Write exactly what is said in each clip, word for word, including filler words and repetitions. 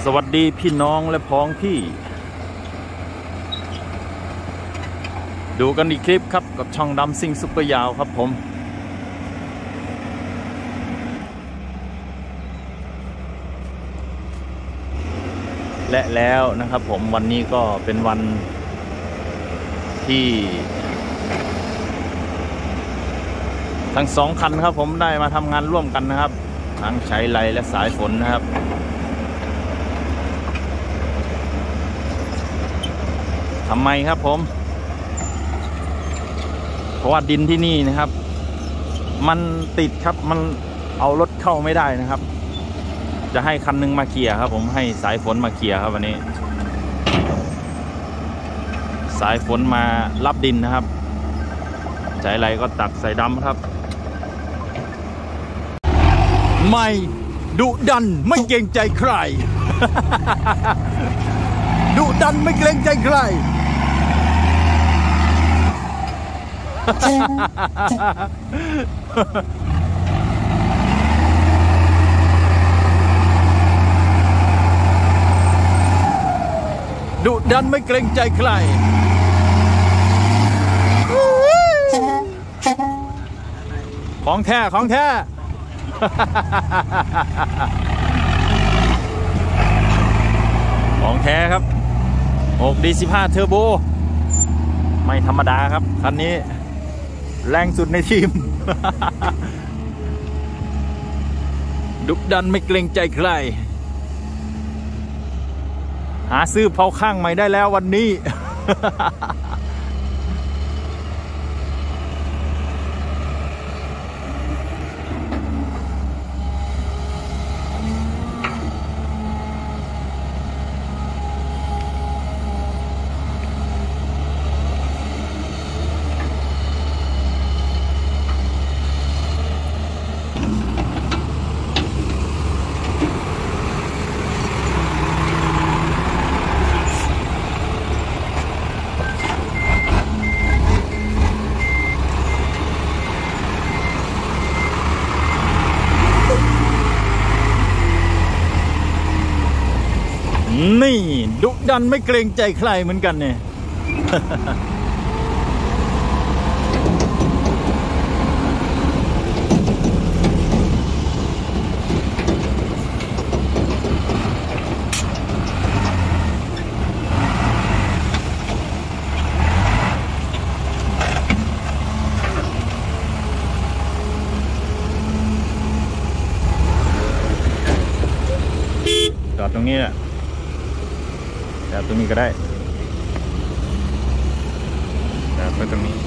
สวัสดีพี่น้องและพ้องพี่ดูกันอีกคลิปครับกับช่องดำซิ่งซุปเปอร์ยาวครับผมและแล้วนะครับผมวันนี้ก็เป็นวันที่ทั้งสองคันครับผมได้มาทำงานร่วมกันนะครับทั้งใช้ไรและสายฝนนะครับทำไมครับผมเพราะว่าดินที่นี่นะครับมันติดครับมันเอารถเข้าไม่ได้นะครับจะให้คันนึงมาเคลียร์ครับผมให้สายฝนมาเคลียร์ครับวันนี้สายฝนมารับดินนะครับใช้ไรก็ตักใส่ดำครับไม่ดุดันไม่เกรงใจใคร ดุดันไม่เกรงใจใคร ดุดันไม่เกรงใจใครของแท้ของแท้ ของแท้ครับหก ดี สิบห้า เทอร์โบไม่ธรรมดาครับคันนี้แรงสุดในทีม ดุดันไม่เกรงใจใครหาซื้อเผาข้างใหม่ได้แล้ววันนี้ นี่ดุดันไม่เกรงใจใครเหมือนกันเนี่ย จอดตรงนี้แหละจอดตรงนี้ก็ได้จอดไว้ตรงนี้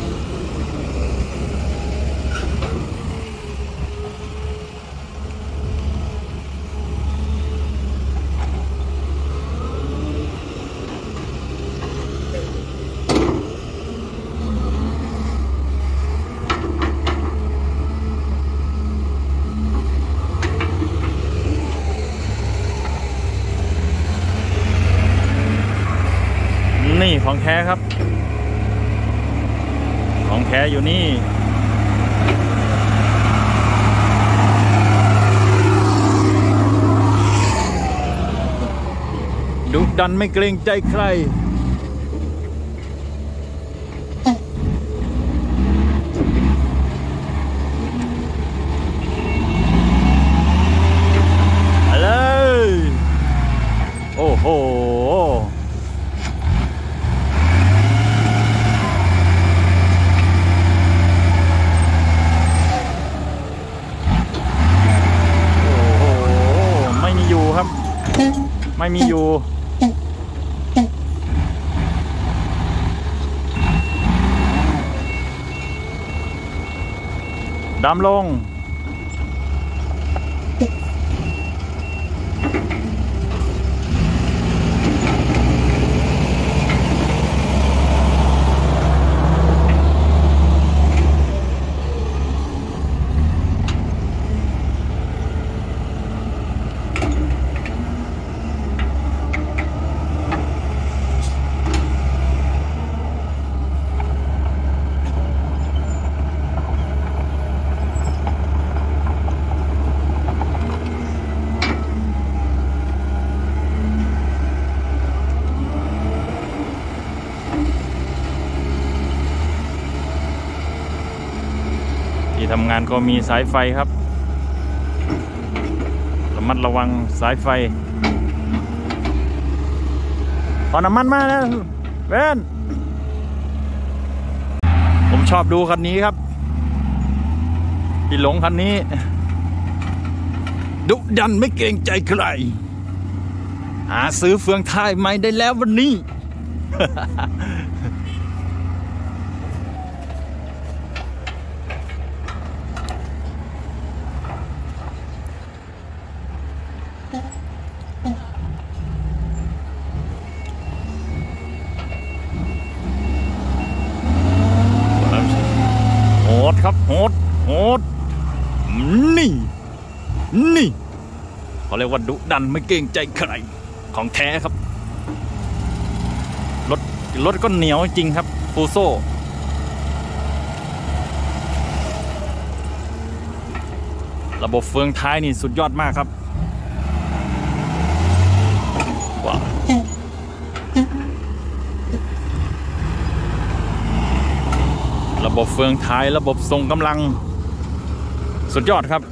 นี่ของแท้ครับของแท้อยู่นี่ดุดันไม่เกรงใจใครเลยโอ้โหไม่มีอยู่ดำลงทำงานก็มีสายไฟครับระมัดระวังสายไฟพอน้ำมันมาแล้วเว้นผมชอบดูคันนี้ครับพี่หลงคันนี้ดุดันไม่เกรงใจใครหาซื้อเฟืองท้ายใหม่ได้แล้ววันนี้ โหดครับโหดโหดนี่นี่เขาเรียกว่าดุดันไม่เกรงใจใครของแท้ครับรถรถก็เหนียวจริงครับฟูโซ่ระบบเฟืองท้ายนี่สุดยอดมากครับว้าวระบบเฟืองท้ายระบบทรงกำลังสุดยอดครับ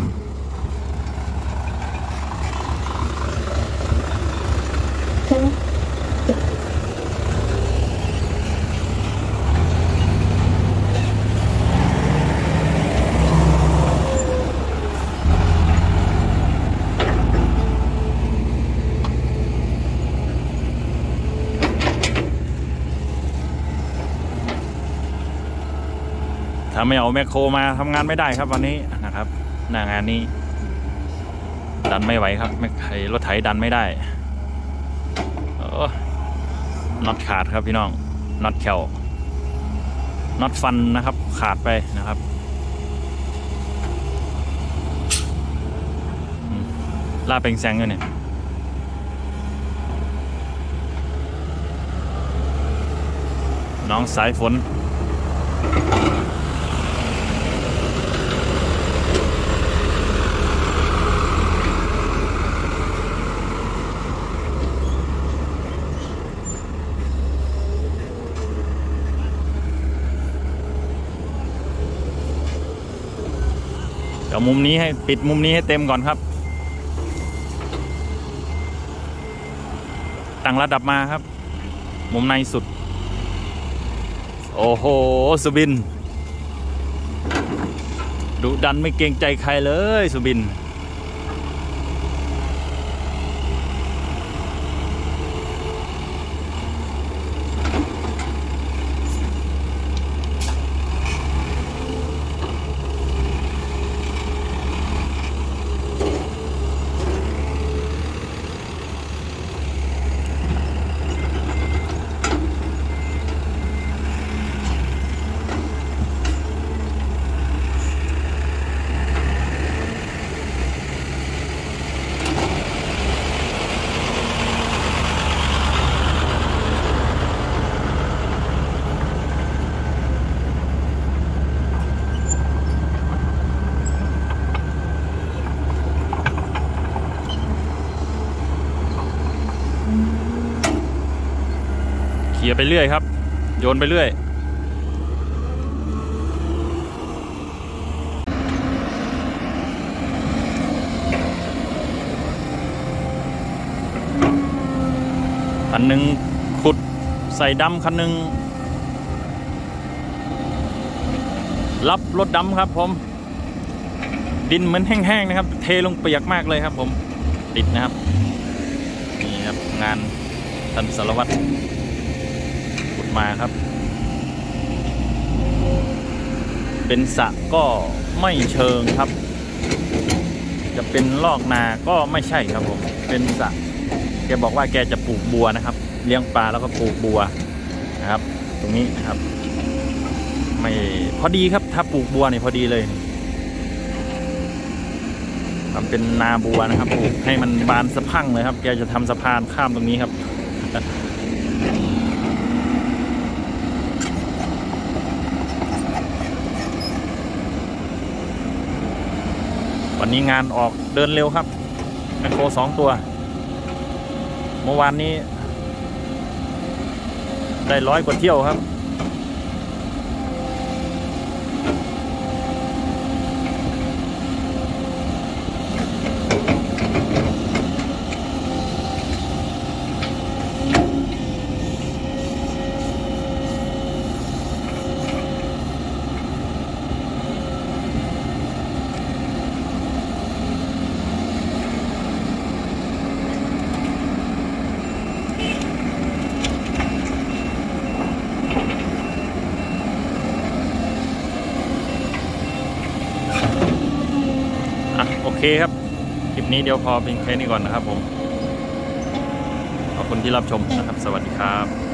ถ้าไม่เอาแมคโครมาทำงานไม่ได้ครับวันนี้นะครับหน้างานนี้ดันไม่ไหวครับไม่ใครรถไถดันไม่ได้น็อตขาดครับพี่น้องน็อตแคลน็อตฟันนะครับขาดไปนะครับล่าเป็นแซงเลยเนี่ยน้องสายฝนเดี๋ยวมุมนี้ให้ปิดมุมนี้ให้เต็มก่อนครับตั้งระดับมาครับมุมในสุดโอ้โหสุบินดุดันไม่เกรงใจใครเลยสุบินเขี่ยไปเรื่อยครับโยนไปเรื่อยคันหนึ่งขุดใส่ดำคันหนึ่งรับรถดำครับผมดินเหมือนแห้งๆนะครับเทลงเปียกมากเลยครับผมติดนะครับนี่ครับงานท่านสารวัตรขุดมาครับเป็นสระก็ไม่เชิงครับจะเป็นลอกนาก็ไม่ใช่ครับผมเป็นสระแกบอกว่าแกจะปลูกบัวนะครับเลี้ยงปลาแล้วก็ปลูกบัวนะครับตรงนี้นะครับไม่พอดีครับถ้าปลูกบัวนี่พอดีเลยทำเป็นนาบัวนะครับปลูกให้มันบานสะพั่งเลยครับแกจะทำสะพานข้ามตรงนี้ครับวันนี้งานออกเดินเร็วครับแมคโครสองตัวเมื่อวานนี้ได้ร้อยกว่าเที่ยวครับเคครับคลิปนี้เดี๋ยวพอเพียงแค่นี้ก่อนนะครับผมขอบคุณที่รับชมนะครับสวัสดีครับ